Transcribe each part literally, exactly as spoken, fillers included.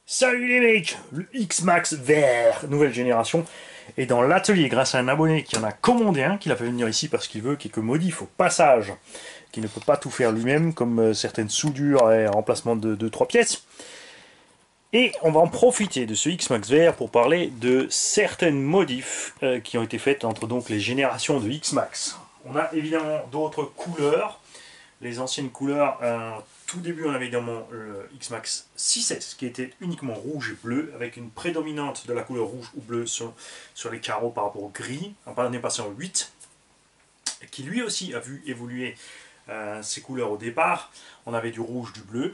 Salut les mecs, le X-Max vert, nouvelle génération, est dans l'atelier grâce à un abonné qui en a commandé un, qui l'a fait venir ici parce qu'il veut quelques modifs au passage, qui ne peut pas tout faire lui-même, comme euh, certaines soudures et remplacement de deux trois pièces. Et on va en profiter de ce X-Max vert pour parler de certaines modifs euh, qui ont été faites entre donc les générations de X-Max. On a évidemment d'autres couleurs, les anciennes couleurs. Euh, tout début, on avait évidemment le X-Max six S qui était uniquement rouge et bleu, avec une prédominante de la couleur rouge ou bleu sur, sur les carreaux par rapport au gris. On est passé en huit, qui lui aussi a vu évoluer euh, ses couleurs au départ. On avait du rouge, du bleu.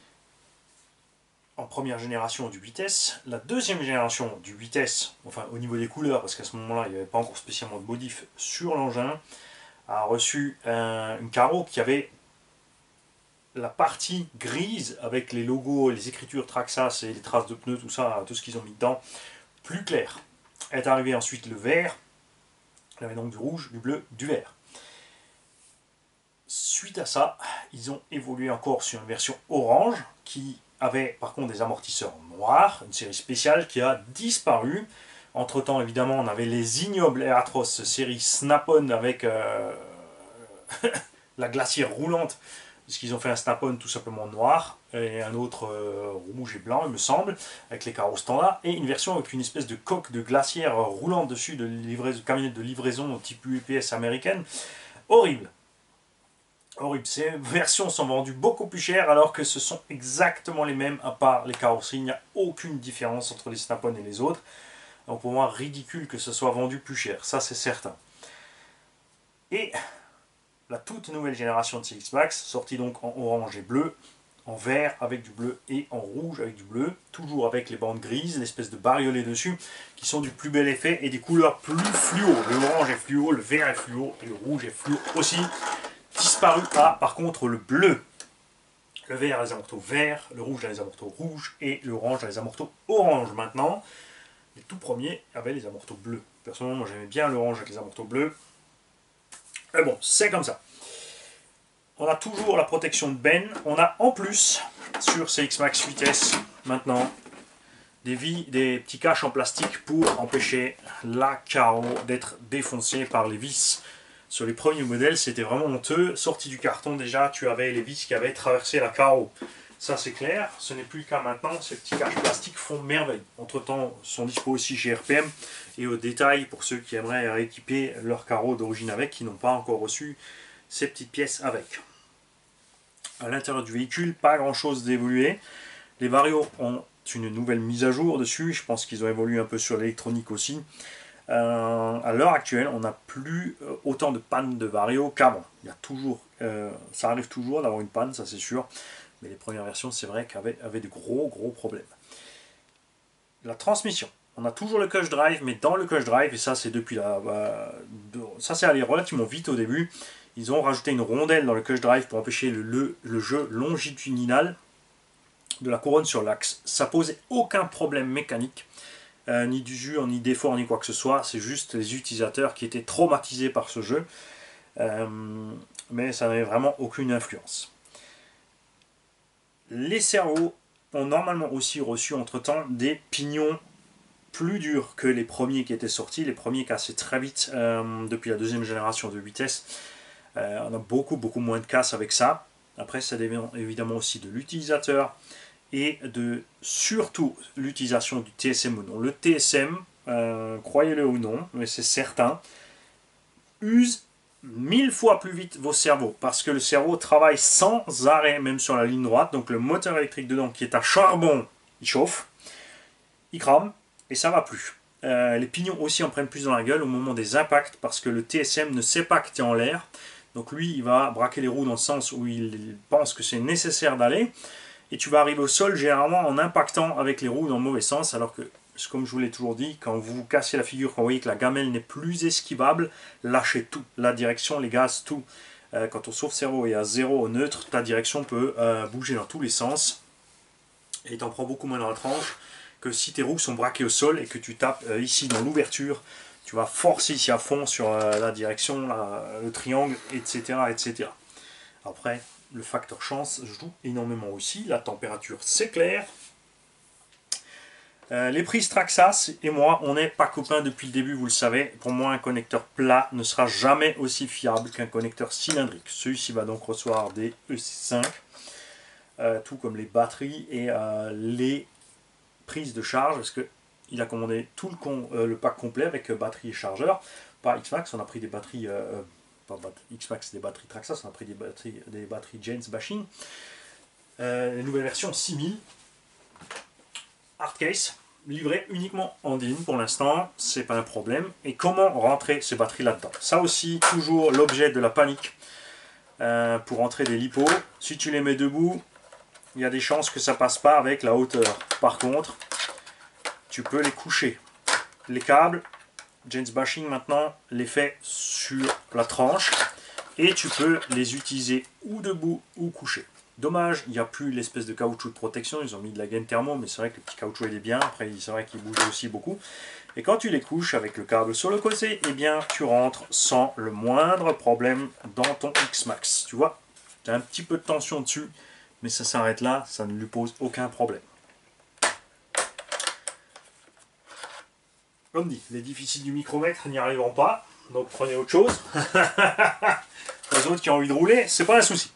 En première génération du huit S, la deuxième génération du huit S, enfin au niveau des couleurs, parce qu'à ce moment-là il n'y avait pas encore spécialement de modif sur l'engin, a reçu un, une carreau qui avait la partie grise avec les logos, les écritures Traxxas et les traces de pneus, tout ça, tout ce qu'ils ont mis dedans, plus clair. Est arrivé ensuite le vert, il y avait donc du rouge, du bleu, du vert. Suite à ça, ils ont évolué encore sur une version orange qui avait par contre des amortisseurs noirs, une série spéciale qui a disparu. Entre temps, évidemment, on avait les ignobles et atroces série Snap-on avec euh, la glacière roulante, puisqu'ils ont fait un Snap-on tout simplement noir et un autre euh, rouge et blanc, il me semble, avec les carreaux standards, et une version avec une espèce de coque de glacière roulante dessus, de livraison, camionnette de livraison type U P S américaine. Horrible. Horrible. Ces versions sont vendues beaucoup plus cher alors que ce sont exactement les mêmes à part les carrosseries. Il n'y a aucune différence entre les Snap-on et les autres. Donc pour moi, ridicule que ce soit vendu plus cher. Ça, c'est certain. Et la toute nouvelle génération de C X-Max, sortie donc en orange et bleu, en vert avec du bleu et en rouge avec du bleu, toujours avec les bandes grises, l'espèce de bariolé dessus, qui sont du plus bel effet et des couleurs plus fluo. Le orange est fluo, le vert est fluo et le rouge est fluo aussi. Disparu a par contre le bleu. Le vert a les amortos verts, le rouge a les amortos rouges et l'orange a les amortos orange maintenant. Les tout premiers avaient les amortos bleus. Personnellement, moi j'aimais bien l'orange avec les amortos bleus. Mais bon, c'est comme ça. On a toujours la protection de Ben. On a en plus, sur C X-Max huit S, maintenant, des, vis, des petits caches en plastique pour empêcher la carreau d'être défoncée par les vis. Sur les premiers modèles, c'était vraiment honteux. Sorti du carton, déjà, tu avais les vis qui avaient traversé la carreau. Ça, c'est clair. Ce n'est plus le cas maintenant. Ces petits caches plastiques font merveille. Entre-temps, sont dispo aussi chez R P M. Et au détail, pour ceux qui aimeraient rééquiper leur carreau d'origine avec, qui n'ont pas encore reçu ces petites pièces avec. À l'intérieur du véhicule, pas grand-chose d'évolué. Les Vario ont une nouvelle mise à jour dessus. Je pense qu'ils ont évolué un peu sur l'électronique aussi. Euh, à l'heure actuelle, on n'a plus autant de pannes de Vario qu'avant. Il y a toujours, euh, ça arrive toujours d'avoir une panne, ça c'est sûr. Mais les premières versions, c'est vrai qu'avaient avaient de gros gros problèmes. La transmission. On a toujours le Cush Drive, mais dans le Cush Drive, et ça c'est depuis la, bah, de, ça c'est allé relativement vite au début. Ils ont rajouté une rondelle dans le Cush Drive pour empêcher le, le, le jeu longitudinal de la couronne sur l'axe. Ça posait aucun problème mécanique. Euh, ni d'usure, ni d'effort, ni quoi que ce soit. C'est juste les utilisateurs qui étaient traumatisés par ce jeu. Euh, mais ça n'avait vraiment aucune influence. Les cerveaux ont normalement aussi reçu entre-temps des pignons plus durs que les premiers qui étaient sortis. Les premiers cassaient très vite euh, depuis la deuxième génération de huit S. Euh, on a beaucoup, beaucoup moins de casse avec ça. Après, ça dépend évidemment aussi de l'utilisateur et de surtout l'utilisation du T S M ou non. Le T S M, euh, croyez-le ou non, mais c'est certain, use mille fois plus vite vos cerveaux parce que le cerveau travaille sans arrêt, même sur la ligne droite. Donc le moteur électrique dedans qui est à charbon, il chauffe, il crame et ça va plus. Euh, les pignons aussi en prennent plus dans la gueule au moment des impacts parce que le T S M ne sait pas que tu es en l'air. Donc lui, il va braquer les roues dans le sens où il pense que c'est nécessaire d'aller. Et tu vas arriver au sol généralement en impactant avec les roues dans le mauvais sens, alors que, comme je vous l'ai toujours dit, quand vous vous cassez la figure, quand vous voyez que la gamelle n'est plus esquivable, lâchez tout, la direction, les gaz, tout. Euh, quand ton sauve-cerveau est à zéro au neutre, ta direction peut euh, bouger dans tous les sens, et t'en prends beaucoup moins dans la tranche que si tes roues sont braquées au sol et que tu tapes euh, ici dans l'ouverture, tu vas forcer ici à fond sur euh, la direction, la, le triangle, et cetera, et cetera. Après, le facteur chance joue énormément aussi. La température, c'est clair. Euh, les prises Traxxas et moi, on n'est pas copains depuis le début, vous le savez. Pour moi, un connecteur plat ne sera jamais aussi fiable qu'un connecteur cylindrique. Celui-ci va donc recevoir des E C cinq, euh, tout comme les batteries et euh, les prises de charge, parce qu'il a commandé tout le, con, euh, le pack complet avec euh, batterie et chargeur. Pas X-Max, on a pris des batteries, euh, pas X-Max, des batteries Traxxas, on a pris des batteries, des batteries James Bashing. Euh, les nouvelles versions six mille. Hardcase, livré uniquement en D I N pour l'instant, c'est pas un problème. Et comment rentrer ces batteries là-dedans? Ça aussi, toujours l'objet de la panique. Euh, pour rentrer des lipos, si tu les mets debout, il y a des chances que ça passe pas avec la hauteur. Par contre, tu peux les coucher. Les câbles, James Bashing maintenant les fait sur la tranche et tu peux les utiliser ou debout ou couché. Dommage, il n'y a plus l'espèce de caoutchouc de protection, ils ont mis de la gaine thermo, mais c'est vrai que le petit caoutchouc il est bien, après c'est vrai qu'il bouge aussi beaucoup. Et quand tu les couches avec le câble sur le côté, eh bien tu rentres sans le moindre problème dans ton X-Max. Tu vois, tu as un petit peu de tension dessus, mais ça s'arrête là, ça ne lui pose aucun problème. Comme dit, les déficits du micromètre n'y arriveront pas, donc prenez autre chose. Les autres qui ont envie de rouler, c'est pas un souci.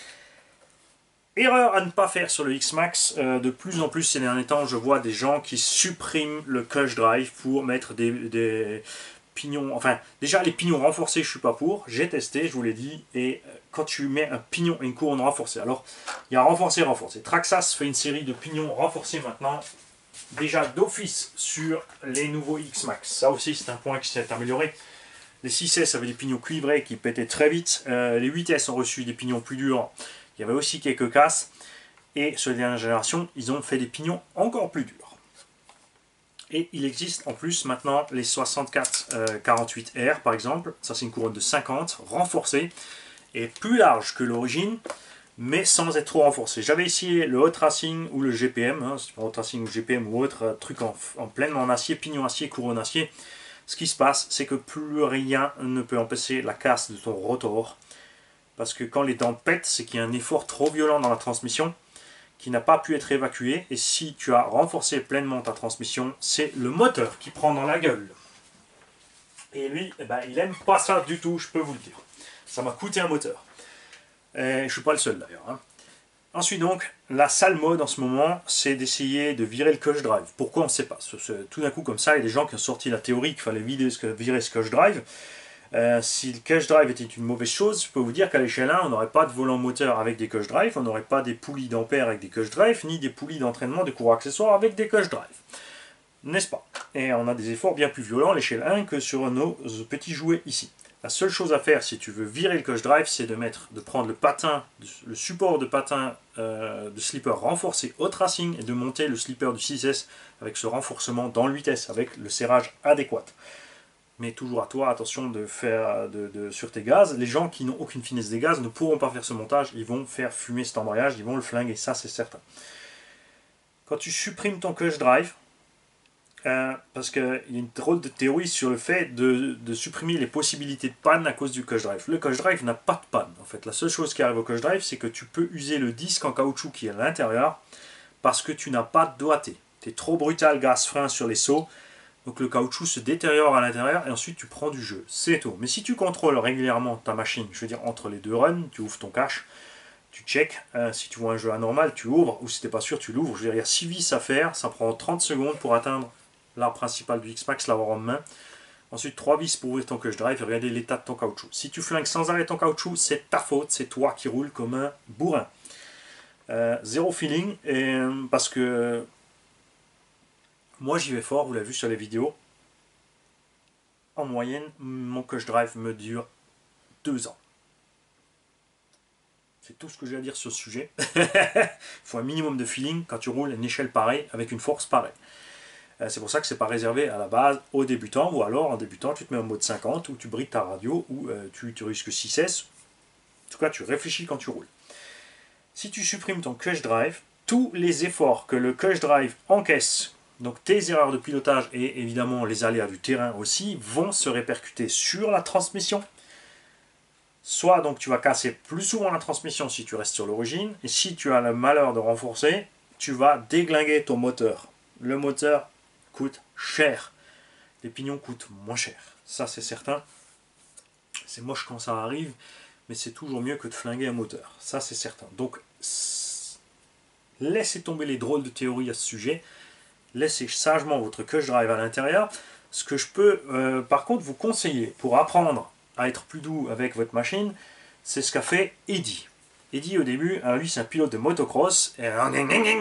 Erreur à ne pas faire sur le X-Max, euh, de plus en plus ces derniers temps, je vois des gens qui suppriment le clutch drive pour mettre des, des pignons, enfin déjà les pignons renforcés je suis pas pour, j'ai testé, je vous l'ai dit, et quand tu mets un pignon et une couronne renforcée, alors il y a renforcé, renforcé, Traxxas fait une série de pignons renforcés maintenant, déjà d'office sur les nouveaux X-Max, ça aussi c'est un point qui s'est amélioré. Les six S avaient des pignons cuivrés qui pétaient très vite, euh, les huit S ont reçu des pignons plus durs. Il y avait aussi quelques casses. Et sur les dernières générations, ils ont fait des pignons encore plus durs. Et il existe en plus maintenant les soixante-quatre quarante-huit R par exemple. Ça c'est une couronne de cinquante, renforcée. Et plus large que l'origine, mais sans être trop renforcée. J'avais essayé le Hot Racing ou le G P M. Hein, Hot Racing ou G P M ou autre truc en, en pleinement en acier, pignon acier, couronne acier. Ce qui se passe, c'est que plus rien ne peut empêcher la casse de ton rotor. Parce que quand les dents pètent, c'est qu'il y a un effort trop violent dans la transmission qui n'a pas pu être évacué. Et si tu as renforcé pleinement ta transmission, c'est le moteur qui prend dans la gueule. Et lui, eh ben, il n'aime pas ça du tout, je peux vous le dire. Ça m'a coûté un moteur. Et je ne suis pas le seul d'ailleurs. Hein. Ensuite donc, la sale mode en ce moment, c'est d'essayer de virer le clutch drive. Pourquoi on ne sait pas. Tout d'un coup comme ça, il y a des gens qui ont sorti la théorie qu'il fallait virer ce clutch drive. Euh, si le clutch drive était une mauvaise chose, je peux vous dire qu'à l'échelle un, on n'aurait pas de volant moteur avec des clutch drive, on n'aurait pas des poulies d'ampères avec des clutch drive, ni des poulies d'entraînement de courroies accessoires avec des clutch drive. N'est-ce pas? Et on a des efforts bien plus violents à l'échelle un que sur nos petits jouets ici. La seule chose à faire si tu veux virer le clutch drive, c'est de mettre, de prendre le patin, le support de patin euh, de slipper renforcé Hot Racing et de monter le slipper du six S avec ce renforcement dans le huit S avec le serrage adéquat. Mais toujours à toi, attention de faire de, de, sur tes gaz. Les gens qui n'ont aucune finesse des gaz ne pourront pas faire ce montage, ils vont faire fumer cet embrayage, ils vont le flinguer, ça c'est certain. Quand tu supprimes ton clutch drive, euh, parce qu'il y a une drôle de théorie sur le fait de, de supprimer les possibilités de panne à cause du clutch drive. Le clutch drive n'a pas de panne en fait. La seule chose qui arrive au clutch drive, c'est que tu peux user le disque en caoutchouc qui est à l'intérieur parce que tu n'as pas de doigté. Tu es trop brutal gaz-frein sur les sauts. Donc le caoutchouc se détériore à l'intérieur et ensuite tu prends du jeu. C'est tout. Mais si tu contrôles régulièrement ta machine, je veux dire entre les deux runs, tu ouvres ton cache, tu check. Euh, si tu vois un jeu anormal, tu ouvres. Ou si tu n'es pas sûr, tu l'ouvres. Je veux dire, il y a six vis à faire. Ça prend trente secondes pour atteindre l'arbre principal du X-Max, l'avoir en main. Ensuite, trois vis pour ouvrir ton clutch drive et regarder l'état de ton caoutchouc. Si tu flingues sans arrêt ton caoutchouc, c'est ta faute. C'est toi qui roules comme un bourrin. Euh, zéro feeling. Et, parce que... moi j'y vais fort, vous l'avez vu sur les vidéos. En moyenne, mon clutch drive me dure deux ans. C'est tout ce que j'ai à dire sur ce sujet. Il faut un minimum de feeling quand tu roules une échelle pareille avec une force pareille. C'est pour ça que c'est pas réservé à la base aux débutants, ou alors en débutant tu te mets en mode cinquante ou tu brides ta radio ou euh, tu, tu risques six S. En tout cas tu réfléchis quand tu roules. Si tu supprimes ton clutch drive, tous les efforts que le clutch drive encaisse, donc tes erreurs de pilotage et évidemment les aléas du terrain aussi, vont se répercuter sur la transmission. Soit donc tu vas casser plus souvent la transmission si tu restes sur l'origine, et si tu as le malheur de renforcer, tu vas déglinguer ton moteur le moteur coûte cher. Les pignons coûtent moins cher. Ça, c'est certain. C'est moche quand ça arrive, mais c'est toujours mieux que de flinguer un moteur. Ça, c'est certain. Donc, laissez tomber les drôles de théories à ce sujet. Laissez sagement votre cush drive à l'intérieur. Ce que je peux, euh, par contre, vous conseiller pour apprendre à être plus doux avec votre machine, c'est ce qu'a fait Eddy. Eddy, au début, alors lui, c'est un pilote de motocross. Et, hein,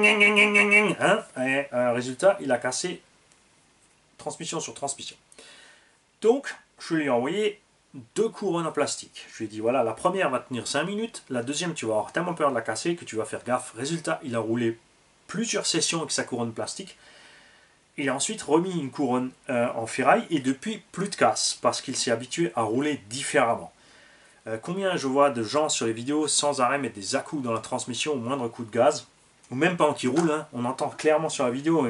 et euh, résultat, il a cassé transmission sur transmission. Donc, je lui ai envoyé deux couronnes en plastique. Je lui ai dit, voilà, la première va tenir cinq minutes, la deuxième, tu vas avoir tellement peur de la casser que tu vas faire gaffe. Résultat, il a roulé plusieurs sessions avec sa couronne plastique. Il a ensuite remis une couronne euh, en ferraille et depuis, plus de casse, parce qu'il s'est habitué à rouler différemment. Euh, combien je vois de gens sur les vidéos sans arrêt mettre des à-coups dans la transmission au moindre coup de gaz, ou même pendant qu'ils roulent, hein, on entend clairement sur la vidéo,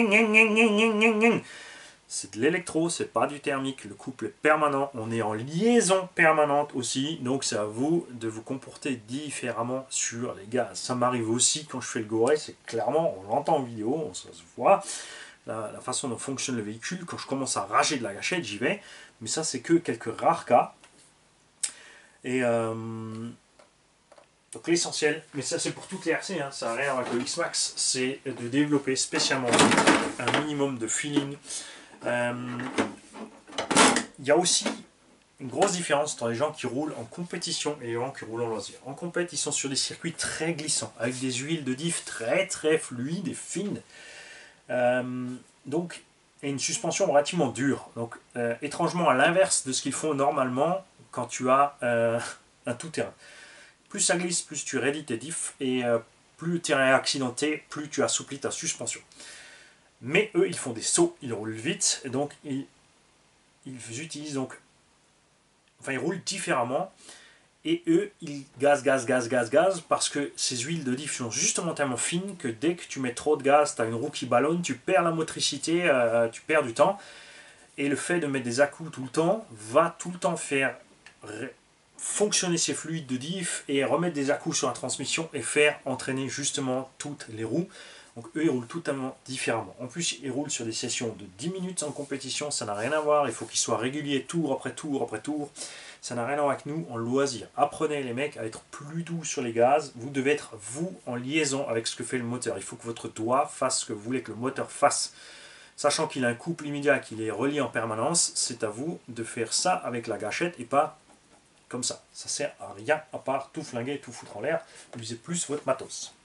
c'est de l'électro, c'est pas du thermique, le couple est permanent, on est en liaison permanente aussi, donc c'est à vous de vous comporter différemment sur les gaz. Ça m'arrive aussi quand je fais le goré, c'est clairement, on l'entend en vidéo, ça se voit, la, la façon dont fonctionne le véhicule, quand je commence à rager de la gâchette, j'y vais, mais ça c'est que quelques rares cas. Et euh, donc l'essentiel, mais ça c'est pour toutes les R C, hein, ça n'a rien à voir avec le X-Max, c'est de développer spécialement un minimum de feeling. Euh, il y a aussi une grosse différence entre les gens qui roulent en compétition et les gens qui roulent en loisir. En compète, ils sont sur des circuits très glissants, avec des huiles de diff très très fluides et fines. Euh, donc, et une suspension relativement dure. Donc, euh, étrangement à l'inverse de ce qu'ils font normalement quand tu as euh, un tout-terrain. Plus ça glisse, plus tu raidis tes diffs, et euh, plus le terrain est accidenté, plus tu assouplis ta suspension. Mais eux, ils font des sauts, ils roulent vite, et donc ils, ils utilisent donc, enfin ils roulent différemment, et eux, ils gaz, gaz, gaz, gaz, gaz, parce que ces huiles de diff sont justement tellement fines que dès que tu mets trop de gaz, tu as une roue qui ballonne, tu perds la motricité, euh, tu perds du temps, et le fait de mettre des à-coups tout le temps va tout le temps faire fonctionner ces fluides de diff et remettre des à-coups sur la transmission et faire entraîner justement toutes les roues. Donc eux, ils roulent totalement différemment. En plus, ils roulent sur des sessions de dix minutes en compétition, ça n'a rien à voir. Il faut qu'ils soient réguliers tour après tour après tour. Ça n'a rien à voir avec nous en loisir. Apprenez les mecs à être plus doux sur les gaz. Vous devez être, vous, en liaison avec ce que fait le moteur. Il faut que votre doigt fasse ce que vous voulez que le moteur fasse. Sachant qu'il a un couple immédiat, qu'il est relié en permanence, c'est à vous de faire ça avec la gâchette et pas comme ça. Ça sert à rien à part tout flinguer, tout foutre en l'air. Usez plus votre matos.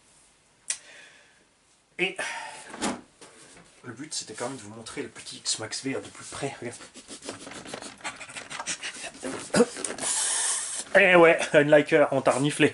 Et le but, c'était quand même de vous montrer le petit X-Max V R de plus près. Regarde. Eh ouais, un liker, on t'a reniflé.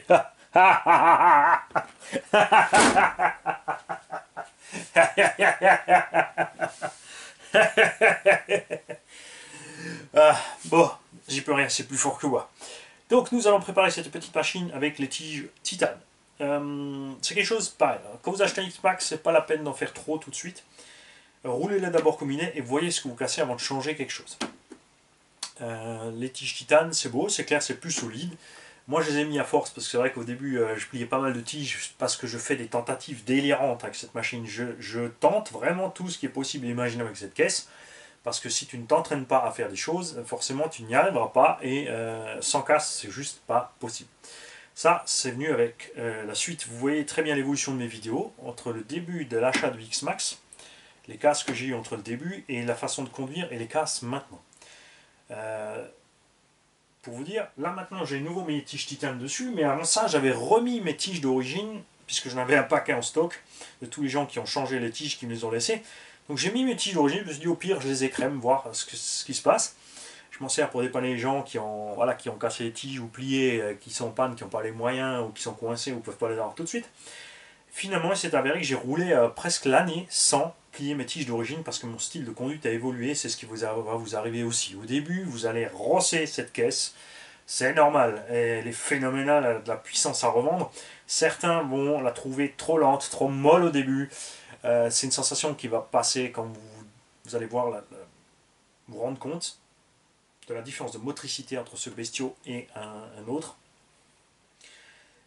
Ah, bon, j'y peux rien, c'est plus fort que moi. Donc nous allons préparer cette petite machine avec les tiges titane. Euh, c'est quelque chose pareil. Quand vous achetez un X-Max, c'est pas la peine d'en faire trop tout de suite. Roulez-les d'abord comme il est et voyez ce que vous cassez avant de changer quelque chose. Euh, les tiges titane, c'est beau, c'est clair, c'est plus solide. Moi je les ai mis à force parce que c'est vrai qu'au début euh, je pliais pas mal de tiges parce que je fais des tentatives délirantes avec cette machine. Je, je tente vraiment tout ce qui est possible et imaginable avec cette caisse. Parce que si tu ne t'entraînes pas à faire des choses, forcément tu n'y arriveras pas et euh, sans casse, c'est juste pas possible. Ça, c'est venu avec euh, la suite. Vous voyez très bien l'évolution de mes vidéos entre le début de l'achat de X-Max, les casses que j'ai eu entre le début et la façon de conduire et les casses maintenant. Euh, pour vous dire, là maintenant j'ai nouveau mes tiges titane dessus, mais avant ça j'avais remis mes tiges d'origine, puisque j'en avais un paquet en stock de tous les gens qui ont changé les tiges, qui me les ont laissées. Donc j'ai mis mes tiges d'origine, je me suis dit au pire je les écrème, voir ce, que, ce qui se passe. Je m'en sers pour dépanner les gens qui ont, voilà, qui ont cassé les tiges ou plié, euh, qui sont en panne, qui n'ont pas les moyens ou qui sont coincés ou ne peuvent pas les avoir tout de suite. Finalement il s'est avéré que j'ai roulé euh, presque l'année sans plier mes tiges d'origine parce que mon style de conduite a évolué, c'est ce qui vous va vous arriver aussi. Au début vous allez rosser cette caisse, c'est normal, elle est phénoménale, elle a de la puissance à revendre. Certains vont la trouver trop lente, trop molle au début. Euh, c'est une sensation qui va passer quand vous, vous allez voir la, la, vous rendre compte de la différence de motricité entre ce bestiau et un, un autre.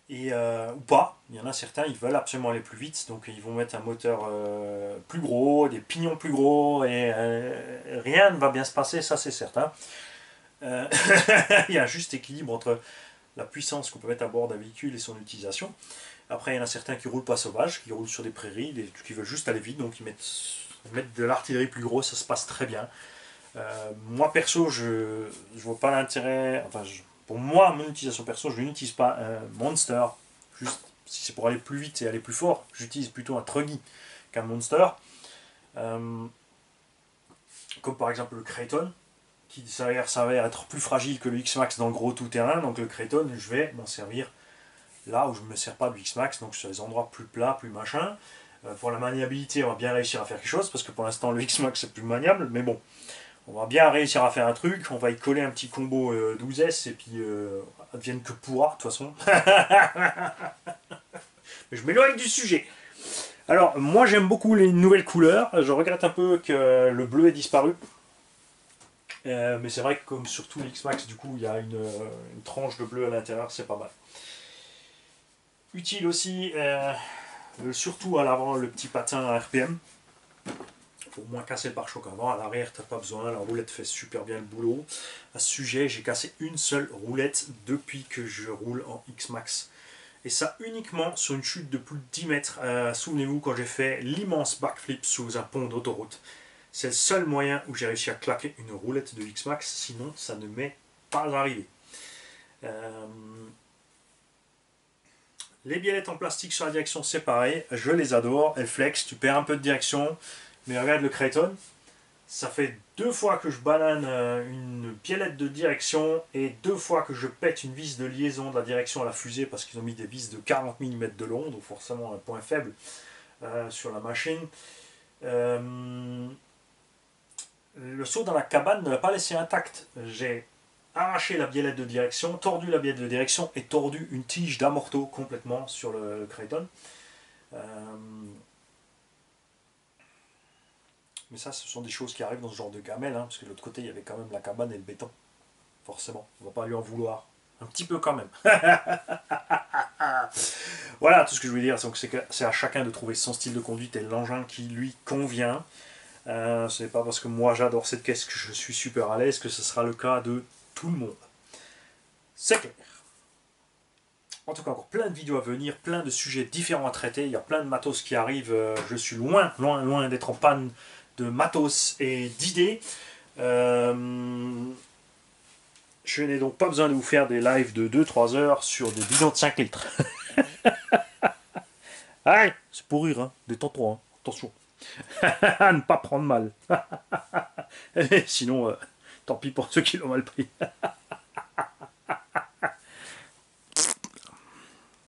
Et, euh, ou pas. Il y en a certains, ils veulent absolument aller plus vite, donc ils vont mettre un moteur euh, plus gros, des pignons plus gros, et euh, rien ne va bien se passer, ça c'est certain. Euh, il y a un juste équilibre entre la puissance qu'on peut mettre à bord d'un véhicule et son utilisation. Après, il y en a certains qui roulent pas sauvages, qui roulent sur des prairies, des, qui veulent juste aller vite, donc ils mettent, ils mettent de l'artillerie plus grosse, ça se passe très bien. Euh, moi perso, je je vois pas l'intérêt. Enfin, je- pour moi, mon utilisation perso, je n'utilise pas un Monster. Juste si c'est pour aller plus vite et aller plus fort, j'utilise plutôt un Truggy qu'un Monster. Euh, Comme par exemple le Kraton, qui s'avère, s'avère être plus fragile que le X-Max dans le gros tout-terrain. Donc le Kraton, je vais m'en servir là où je ne me sers pas du X-Max, donc sur les endroits plus plats, plus machin. Euh, pour la maniabilité, on va bien réussir à faire quelque chose, parce que pour l'instant le X-Max c'est plus maniable, mais bon, on va bien réussir à faire un truc, on va y coller un petit combo euh, douze S et puis euh, advienne que pourra de toute façon. Mais je m'éloigne du sujet. Alors, moi j'aime beaucoup les nouvelles couleurs, je regrette un peu que le bleu ait disparu. Euh, mais c'est vrai que comme sur tout l'X-Max, du coup, il y a une, euh, une tranche de bleu à l'intérieur, c'est pas mal. Utile aussi, euh, surtout à l'avant, le petit patin à R P M. Pour moins casser le pare-choc avant, à l'arrière t'as pas besoin, la roulette fait super bien le boulot. À ce sujet, j'ai cassé une seule roulette depuis que je roule en X-Max. Et ça uniquement sur une chute de plus de dix mètres. Euh, Souvenez-vous quand j'ai fait l'immense backflip sous un pont d'autoroute. C'est le seul moyen où j'ai réussi à claquer une roulette de X-Max, sinon ça ne m'est pas arrivé. Euh, les biellettes en plastique sur la direction, c'est pareil, je les adore, elles flex, tu perds un peu de direction, mais regarde le Kraton, ça fait deux fois que je banane une biellette de direction et deux fois que je pète une vis de liaison de la direction à la fusée parce qu'ils ont mis des vis de quarante millimètres de long, donc forcément un point faible euh, sur la machine. Euh, le saut dans la cabane ne l'a pas laissé intact. J'ai arraché la biellette de direction, tordu la biellette de direction et tordu une tige d'amorto complètement sur le, le Kraton. Euh, mais ça, ce sont des choses qui arrivent dans ce genre de gamelle, hein, parce que de l'autre côté, il y avait quand même la cabane et le béton. Forcément, on va pas lui en vouloir. Un petit peu quand même. Voilà, tout ce que je veux dire, c'est que c'est à chacun de trouver son style de conduite et l'engin qui lui convient. Euh, ce n'est pas parce que moi j'adore cette caisse que je suis super à l'aise que ce sera le cas de tout le monde. C'est clair. En tout cas, encore plein de vidéos à venir, plein de sujets différents à traiter. Il y a plein de matos qui arrivent. Je suis loin, loin, loin d'être en panne de matos et d'idées. Euh, je n'ai donc pas besoin de vous faire des lives de deux trois heures sur des bidons de cinq litres. Ah, c'est pour rire, hein. Détends-toi, hein. Attention. À ne pas prendre mal. Sinon, euh, tant pis pour ceux qui l'ont mal pris.